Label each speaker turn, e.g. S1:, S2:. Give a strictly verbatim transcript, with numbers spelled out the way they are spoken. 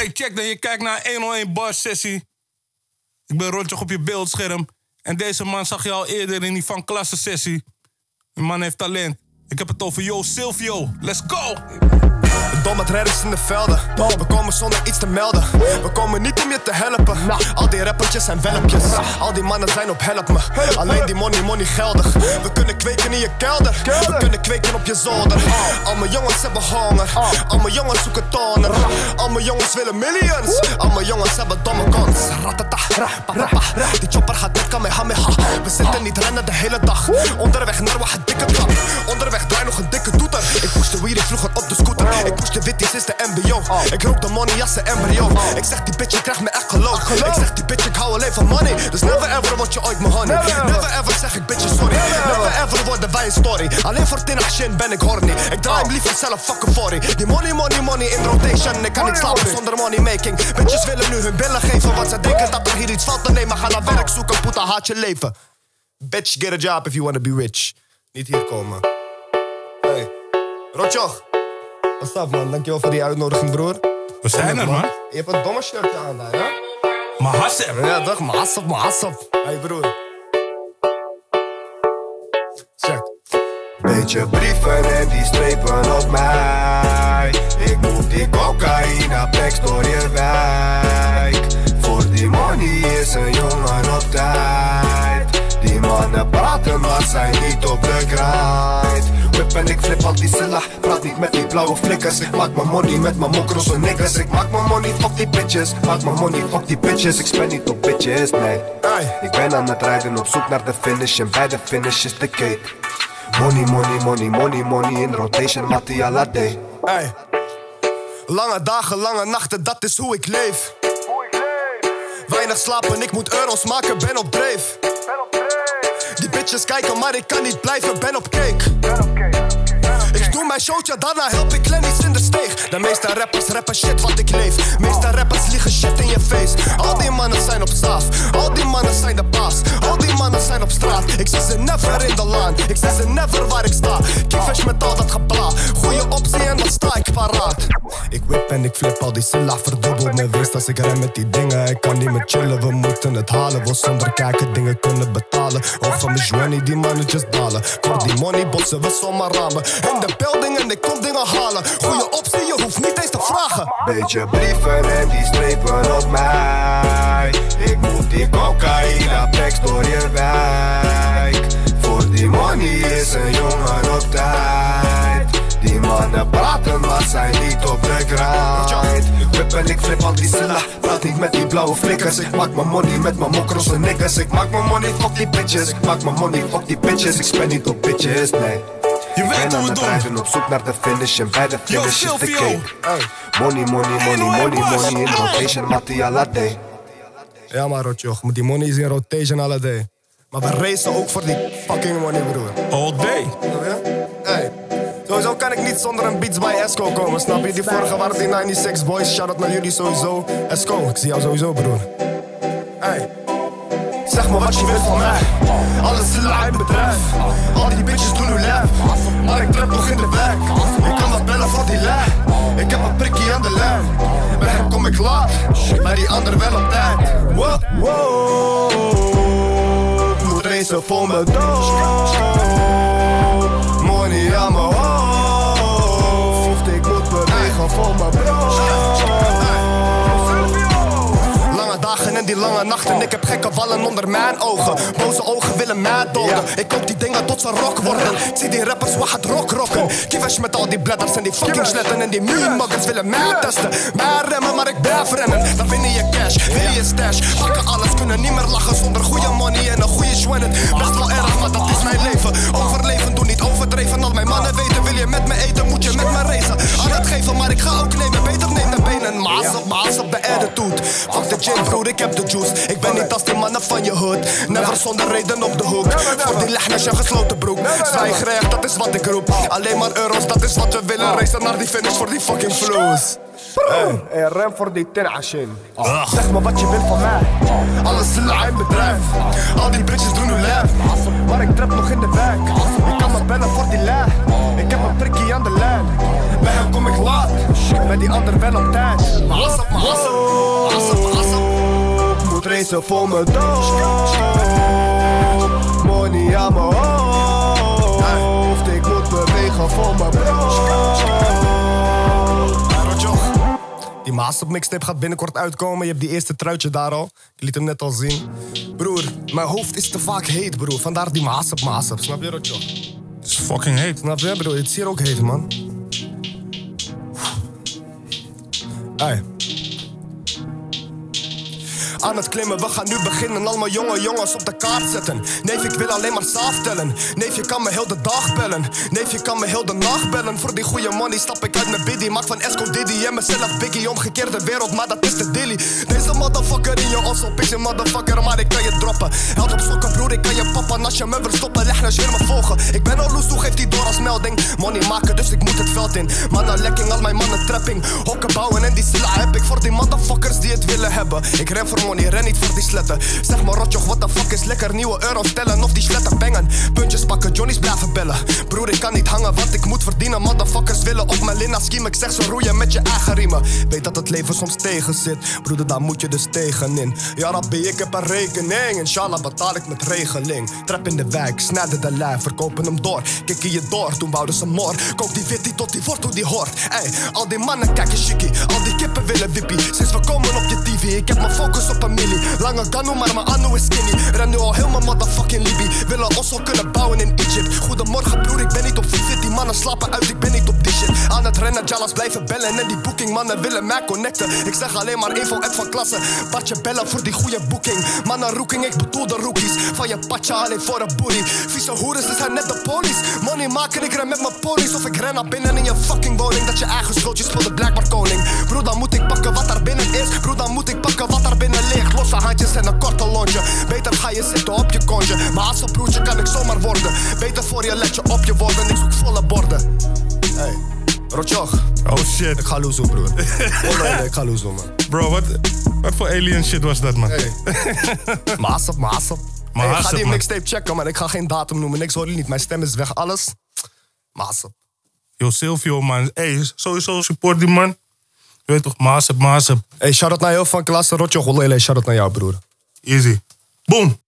S1: Hey, check dan, je kijkt naar een honderdéén bar sessie. Ik ben Rotjoch op je beeldscherm. En deze man zag je al eerder in die van klasse sessie. Die man heeft talent. Ik heb het over Yo Silvio. Let's go!
S2: Dom met redders in de velden. We komen zonder iets te melden. We komen niet om je te helpen. Al die rappertjes zijn welpjes. Al die mannen zijn op help me. Alleen die money, money geldig. We kunnen kweken in je kelder. We kunnen kweken op je zolder. Al mijn jongens hebben honger. Al mijn jongens zoeken toner. Al mijn jongens willen millions. Al mijn jongens hebben domme kons. Ratata, rapapa. Die chopper gaat met kamehameha. We zitten niet rennen de hele dag. Onderweg naar wat een dikke trap. Onderweg draai nog een dikke toeter. Ik push de weed vroeger op de scooter. Ik push de witties is de embryo. Ik rook de money als de embryo. Ik zeg die bitch, je krijgt me echt geloof. Ik zeg die bitch, ik hou alleen van money. Dus never ever word je ooit mijn honey. Never ever zeg ik bitch, sorry. Never ever worden wij een story. Alleen voor tien shit ben ik horny. Ik draai hem liever zelf fucking voor die. Die money, money, money in rotation. Ik kan niet slapen zonder money making. Bitches willen nu hun billen geven. Want ze denken dat er hier iets valt te nemen. Ga naar werk zoeken, puta, haat je leven. Bitch, get a job if you wanna be rich. Niet hier komen. Hey, Rotjoch. What's up, man? Dankjewel voor die uitnodiging, broer.
S1: We zijn er, man.
S2: Je hebt een domme shirtje aan daar, ja?
S1: Mahasseb.
S2: Ja, toch? Mahasseb, Mahasseb. Hey, broer. Check.
S3: Beetje brieven en die strepen op mij. Ik moet die cocaïne packs door je wijk. Voor die money is een jongen op tijd. Die mannen praten maar zijn niet op de grind. Whip en ik flip al die silla. Praat niet met die blauwe flikkers. Ik maak mijn money met mijn mokros en niggas. Ik maak mijn money, fuck die bitches. Maak mijn money, fuck die bitches. Ik spend niet op bitches, nee. Ik ben aan het rijden op zoek naar de finish. En bij de finish is de cake. Money, money, money, money, money in rotation, Mattia Latte.
S2: Hey. Lange dagen, lange nachten, dat is hoe ik leef. Weinig slapen, ik moet euro's maken, ben op dreef. Die bitches kijken, maar ik kan niet blijven, ben op cake. Ik doe mijn showtje, daarna help ik Lenny's in de steeg. De meeste rappers rappen shit wat ik leef. Meeste rappers liegen shit in je face. Al die mannen zijn op straf. Al die mannen zijn de baas. Al die mannen zijn op straat. Ik zie ze never in de laan. Ik zie ze never waar ik sta. Kiefers met al dat gebla. Goeie optie en dan sta ik paraat. Ik whip en ik flip al die silla. Verdubbel mijn winst als ik ren met die dingen. Ik kan niet meer chillen, we moeten het halen. We zonder kijken dingen kunnen betalen. Oog van mijn journey, die mannen just dalen. Voor die money botsen we zomaar ramen. In de building en ik kom dingen halen. Goeie optie, je hoeft niet eens te vragen.
S3: Beetje brieven en die strepen op mij. Ik moet die cocaïne packs door je wijk. Voor die money is een jongen op tijd. Die mannen praten maar zijn niet op de grind. Ik whip en ik flip al die silla. Praat niet met die blauwe flikkers. Ik maak mijn money met mijn mokros en niggas. Ik maak mijn money, fuck die bitches. Ik maak mijn money, fuck die bitches. Ik spend niet op bitches, nee.
S1: Je weet hoe we doen.
S3: Rijden op zoek naar de finish en bij de finish is de cake. Money, money, money, money, money in rotation, Mattia Latte.
S2: Ja maar Rotjoch, met die money is in rotation alle day. Maar we racen ook voor die fucking money, broer.
S1: All day.
S2: Hey. Sowieso kan ik niet zonder een Beats by Esco komen, snap je? Die vorige waren die negenennegentig boys, shout-out naar jullie sowieso. Esco, ik zie jou sowieso, broer. Hey. Zeg maar wat je wilt van mij. Alles is een eigen bedrijf. Al die bitches doen nu lab. Maar ik trap nog in de wijk. Ik kan wat bellen voor die lijn. Ik heb een prikkie aan de lijn. Bij hem kom ik laat. Bij die ander wel op tijd. Wow, wow. Moet racen voor me dood. Money aan mijn hoofd. Ik moet bewegen voor mijn brood. Dagen en die lange nachten, ik heb gekke wallen onder mijn ogen. Boze ogen willen mij doden. Ik koop die dingen tot ze rock worden. Ik zie die rappers wat het rock rocken. Kievers met al die bladders en die fucking sletten. En die muurmuggers willen mij testen. Mij remmen, maar ik blijf rennen. Dan win je cash, wil je stash. Pakken alles, kunnen niet meer lachen zonder goede money en een goede schwennen. Best wel erg, maar dat is mijn leven. Overleven, doe niet overdreven. Al mijn mannen weten, wil je met me eten, moet je met me racen. Aan het geven, maar ik ga ook nemen. Beter neem de benen. Maas op, maas op de attitude. Fuck de gym, broer, ik heb de juice. Ik ben niet als die mannen van je hood. Never zonder reden op de hoek. Voor die lechnes je gesloten broek. Zwijgrecht, dat is wat ik roep. Alleen maar euro's, dat is wat we willen. Racen naar die finish voor die fucking flows. Hey, hey, rem voor die tenashin. Oh. Zeg maar wat je wil van mij. Alles is een eigen bedrijf. Al die bitches doen nu lab. Maar ik trap nog in de wijk. Ik kan me bellen voor die lijn. Ik heb een prikkie aan de lijn. Bij hem kom ik laat. Met die ander wel op tijd. Maasap, maasap, maasap, maasap.
S3: Moet racen voor me dood. Money aan mijn hoofd. Ik moet bewegen voor mijn brood.
S2: Die Maasap mixtape gaat binnenkort uitkomen. Je hebt die eerste truitje daar al. Ik liet hem net al zien. Broer, mijn hoofd is te vaak heet, broer. Vandaar die Maasap, Maasap. Snap je, Rotjo?
S1: Het is fucking heet.
S2: Snap je, broer? Het is hier ook heet, man. Hey. Aan het klimmen, we gaan nu beginnen. Al mijn jonge jongens op de kaart zetten. Neef, ik wil alleen maar saaf tellen. Neef, je kan me heel de dag bellen. Neef, je kan me heel de nacht bellen. Voor die goede money stap ik uit mijn biddy. Maak van Esco Diddy en mezelf Biggie. Omgekeerde wereld, maar dat is de dilly. Deze motherfucker in je ossel. Pixie motherfucker, maar ik kan je droppen. Held op sokken, broer, ik kan je poppen. Als je me wil stoppen, leg je weer me volgen. Ik ben al loes, hoe geeft die door als melding. Money maken, dus ik moet het veld in. Mannen lekking, al mijn mannen trapping. Hokken bouwen en die silla heb ik voor die motherfuckers die het willen hebben. Ik ren voor money, ren niet voor die sletten. Zeg maar rotjoch, what the fuck is lekker. Nieuwe euro's tellen of die sletten bengen. Puntjes pakken, Johnny's blijven bellen. Broer, ik kan niet hangen, want ik moet verdienen. Motherfuckers willen op mijn lina schiem. Ik zeg zo roeien met je eigen riemen. Weet dat het leven soms tegen zit. Broeder, daar moet je dus tegenin. Ja, rabbi, ik heb een rekening. Inshallah betaal ik met regeling. Trap in de wijk, snijden de lijn, verkopen hem door. Kikken je door, toen bouwden ze moor. Kook die witty tot die wordt hoe die hoort. Ey, al die mannen kijken chickie. Al die kippen willen wippie. Sinds we komen op je tv, ik heb mijn focus op een milli. Lange ganu, maar mijn anu is skinny. Ren nu al heel mijn motherfucking Libi. Willen ons al kunnen bouwen in Egypt. Goedemorgen broer, ik ben niet op fit. Die mannen slapen uit, ik ben niet op die shit. Aan het rennen, jalas blijven bellen. En die booking mannen willen mij connecten. Ik zeg alleen maar info uit van klasse. Partje bellen voor die goede boeking. Mannen roeking, ik bedoel de rookies. Van je patje alleen voor een booty. Vieze hoeren, ze zijn net de police. Money maken, ik ren met mijn police. Of ik ren naar binnen in je fucking woning. Dat je eigen schuldje speelde blijkbaar koning. Broer, dan moet ik pakken wat daar binnen is. Broer, dan moet ik pakken wat daar binnen ligt. Losse handjes en een korte lontje. Beter ga je zitten op je kontje. Maar als een broertje kan ik zomaar worden. Beter voor je let je op je worden. Ik zoek volle borden. Hey, Rotjoch.
S1: Oh shit.
S2: Ik ga loezoe, broer. Oh nee, ik ga loezoe, man.
S1: Bro, wat, wat voor alien shit was dat, man?
S2: Hey. Maasap, maasap. Hey, ik ga die
S1: man.
S2: mixtape checken, maar ik ga geen datum noemen. Niks hoor je niet. Mijn stem is weg, alles. Maasap.
S1: Yo, Silvio, man. Hey, sowieso support die man. Je weet toch, Maasap, Maasap.
S2: Hey, shout-out naar jou van klasse. Rotjoch, Olele. Shout-out naar jou, broer.
S1: Easy. Boom.